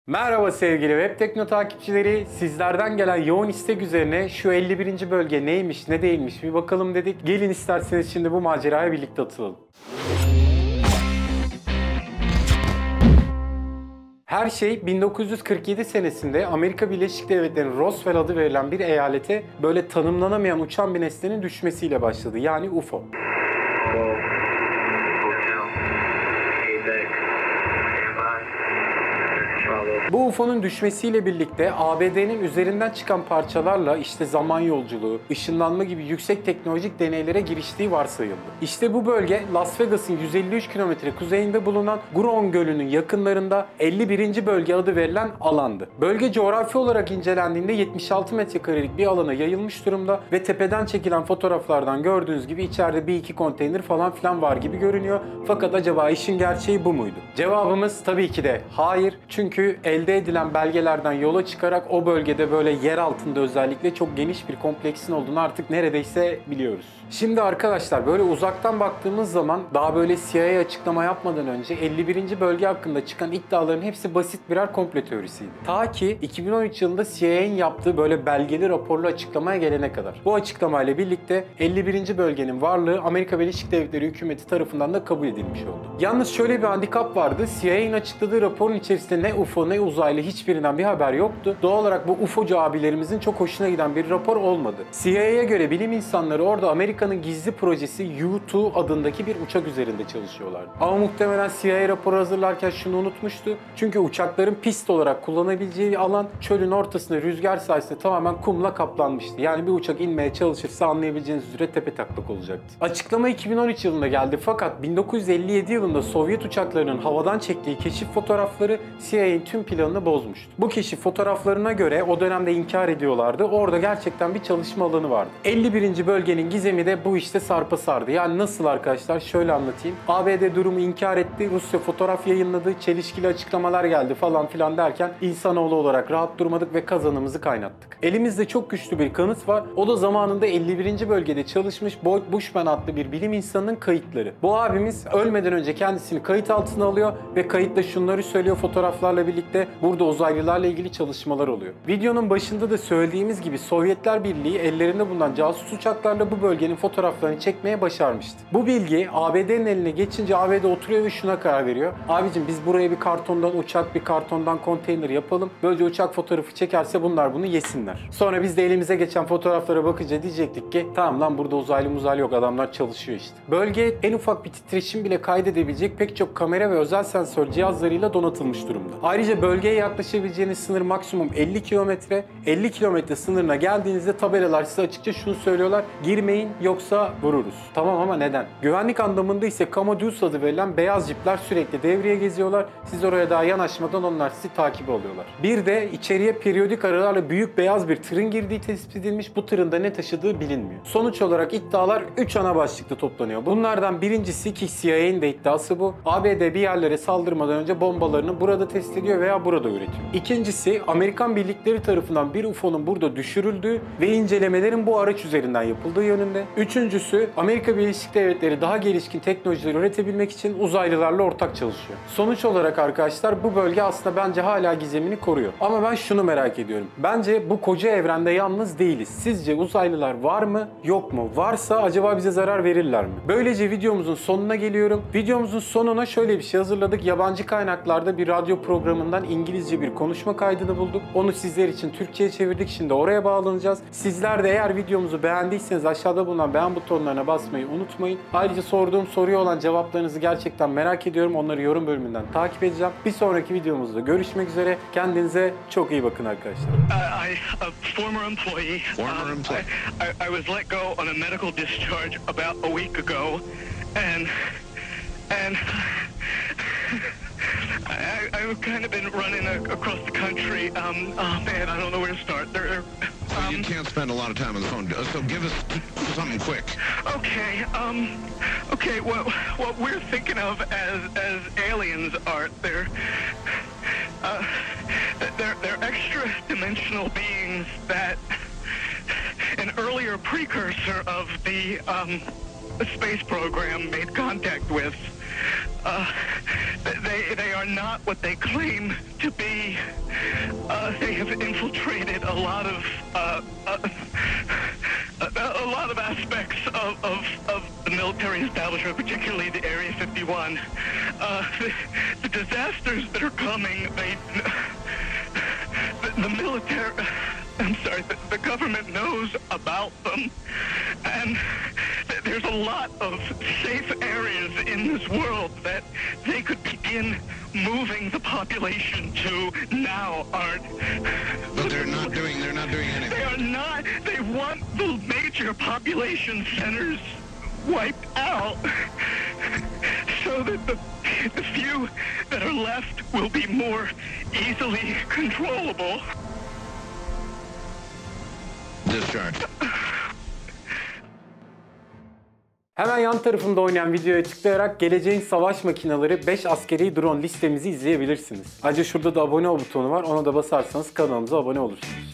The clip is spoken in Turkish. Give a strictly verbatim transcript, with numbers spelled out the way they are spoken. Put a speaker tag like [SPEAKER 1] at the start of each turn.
[SPEAKER 1] Merhaba sevgili Web Tekno takipçileri. Sizlerden gelen yoğun istek üzerine şu elli birinci bölge neymiş ne değilmiş bir bakalım dedik. Gelin isterseniz şimdi bu maceraya birlikte atılalım. Her şey bin dokuz yüz kırk yedi senesinde Amerika Birleşik Devletleri'nin Roswell adı verilen bir eyalete böyle tanımlanamayan uçan bir nesnenin düşmesiyle başladı. Yani U F O. Bu U F O'nun düşmesiyle birlikte A B D'nin üzerinden çıkan parçalarla işte zaman yolculuğu, ışınlanma gibi yüksek teknolojik deneylere giriştiği varsayıldı. İşte bu bölge Las Vegas'ın yüz elli üç kilometre kuzeyinde bulunan Huron Gölü'nün yakınlarında elli birinci bölge adı verilen alandı. Bölge coğrafi olarak incelendiğinde yetmiş altı metrekarelik bir alana yayılmış durumda ve tepeden çekilen fotoğraflardan gördüğünüz gibi içeride bir iki konteyner falan filan var gibi görünüyor. Fakat acaba işin gerçeği bu muydu? Cevabımız tabii ki de hayır. Çünkü elde edilen belgelerden yola çıkarak o bölgede böyle yer altında özellikle çok geniş bir kompleksin olduğunu artık neredeyse biliyoruz. Şimdi arkadaşlar böyle uzaktan baktığımız zaman daha böyle C I A açıklama yapmadan önce elli birinci bölge hakkında çıkan iddiaların hepsi basit birer komplo teorisiydi. Ta ki iki bin on üç yılında C I A'nin yaptığı böyle belgeli raporlu açıklamaya gelene kadar. Bu açıklamayla birlikte elli birinci bölgenin varlığı Amerika Birleşik Devletleri hükümeti tarafından da kabul edilmiş oldu. Yalnız şöyle bir handikap vardı. C I A'nin açıkladığı raporun içerisinde ne U F O ne uzaylı hiçbirinden bir haber yoktu. Doğal olarak bu U F O'cu abilerimizin çok hoşuna giden bir rapor olmadı. C I A'ya göre bilim insanları orada Amerika'nın gizli projesi U iki adındaki bir uçak üzerinde çalışıyorlardı. Ama muhtemelen C I A raporu hazırlarken şunu unutmuştu. Çünkü uçakların pist olarak kullanabileceği alan çölün ortasında rüzgar sayesinde tamamen kumla kaplanmıştı. Yani bir uçak inmeye çalışırsa anlayabileceğiniz üzere tepe taklak olacaktı. Açıklama iki bin on üç yılında geldi fakat bin dokuz yüz elli yedi yılında Sovyet uçaklarının havadan çektiği keşif fotoğrafları C I A'nin tüm planını bozmuştu. Bu keşif fotoğraflarına göre o dönemde inkar ediyorlardı. Orada gerçekten bir çalışma alanı vardı. elli birinci bölgenin gizemi de bu işte sarpa sardı. Yani nasıl arkadaşlar? Şöyle anlatayım. A B D durumu inkar etti. Rusya fotoğraf yayınladı. Çelişkili açıklamalar geldi falan filan derken insanoğlu olarak rahat durmadık ve kazanımızı kaynattık. Elimizde çok güçlü bir kanıt var. O da zamanında elli birinci bölgede çalışmış Boyd Bushman adlı bir bilim insanının kayıtları. Bu abimiz ölmeden önce kendisini kayıt altına alıyor ve kayıtta şunları söylüyor fotoğraflarla birlikte. Burada uzaylılarla ilgili çalışmalar oluyor. Videonun başında da söylediğimiz gibi Sovyetler Birliği ellerinde bulunan casus uçaklarla bu bölgenin fotoğraflarını çekmeye başarmıştı. Bu bilgi A B D'nin eline geçince A B D oturuyor ve şuna karar veriyor. Abicim biz buraya bir kartondan uçak, bir kartondan konteyner yapalım. Böylece uçak fotoğrafı çekerse bunlar bunu yesinler. Sonra biz de elimize geçen fotoğraflara bakınca diyecektik ki tamam lan burada uzaylı muzaylı yok, adamlar çalışıyor işte. Bölge en ufak bir titreşim bile kaydedebilecek pek çok kamera ve özel sensör cihazlarıyla donatılmış durumda. Ayrıca bölgeye yaklaşabileceğiniz sınır maksimum elli kilometre. elli kilometre sınırına geldiğinizde tabelalar size açıkça şunu söylüyorlar. Girmeyin yoksa vururuz. Tamam ama neden? Güvenlik anlamında ise Commodus adı verilen beyaz jipler sürekli devreye geziyorlar. Siz oraya daha yanaşmadan onlar sizi takip alıyorlar. Bir de içeriye periyodik aralarla büyük beyaz bir tırın girdiği tespit edilmiş. Bu tırın da ne taşıdığı bilinmiyor. Sonuç olarak iddialar üç ana başlıkta toplanıyor. Bunlardan birincisi ki C I A'nin de iddiası bu. A B D bir yerlere saldırmadan önce bombalarını burada test ediyor veya burada üretiyor. İkincisi Amerikan birlikleri tarafından bir U F O'nun burada düşürüldüğü ve incelemelerin bu araç üzerinden yapıldığı yönünde. Üçüncüsü Amerika Birleşik Devletleri daha gelişkin teknolojiler üretebilmek için uzaylılarla ortak çalışıyor. Sonuç olarak arkadaşlar bu bölge aslında bence hala gizemini koruyor. Ama ben şunu merak ediyorum. Bence bu koca evrende yalnız değiliz. Sizce uzaylılar var mı? Yok mu? Varsa acaba bize zarar verirler mi? Böylece videomuzun sonuna geliyorum. Videomuzun sonuna şöyle bir şey hazırladık. Yabancı kaynaklarda bir radyo programından İngilizce bir konuşma kaydını bulduk. Onu sizler için Türkçe'ye çevirdik. Şimdi oraya bağlanacağız. Sizler de eğer videomuzu beğendiyseniz aşağıda bulunan beğen butonlarına basmayı unutmayın. Ayrıca sorduğum soruya olan cevaplarınızı gerçekten merak ediyorum. Onları yorum bölümünden takip edeceğim. Bir sonraki videomuzda görüşmek üzere. Kendinize çok iyi bakın arkadaşlar.
[SPEAKER 2] Uh, I, a former employee.
[SPEAKER 3] Former
[SPEAKER 2] um,
[SPEAKER 3] employee.
[SPEAKER 2] I, I, I was let go on a medical discharge about a week ago, and and I, I've kind of been running a, across the country. Um, oh man, I don't know where to start. There, there
[SPEAKER 3] Well,
[SPEAKER 2] um,
[SPEAKER 3] you can't spend a lot of time on the phone, so give us something quick.
[SPEAKER 2] Okay, um, okay. What what we're thinking of as as aliens are they're uh, they're they're extra-dimensional beings that an earlier precursor of the um, space program made contact with. Uh, they they are not what they claim to be. Uh, they have infiltrated a lot of uh, uh, a, a lot of aspects of, of, of the military establishment, particularly the Area fifty-one. Uh, the, the disasters that are coming, they, the, the military, I'm sorry, the, the government knows about them, and th- there's a lot of safe areas in this world that they could begin moving the population to now, Art.
[SPEAKER 3] But they're not doing, they're not doing anything.
[SPEAKER 2] They are not. They want the major population centers wiped out so that the, the few that are left will be more easily controllable.
[SPEAKER 3] Discharge.
[SPEAKER 1] Hemen yan tarafımda oynayan videoya tıklayarak geleceğin savaş makineleri beş askeri drone listemizi izleyebilirsiniz. Ayrıca şurada da abone ol butonu var. Ona da basarsanız kanalımıza abone olursunuz.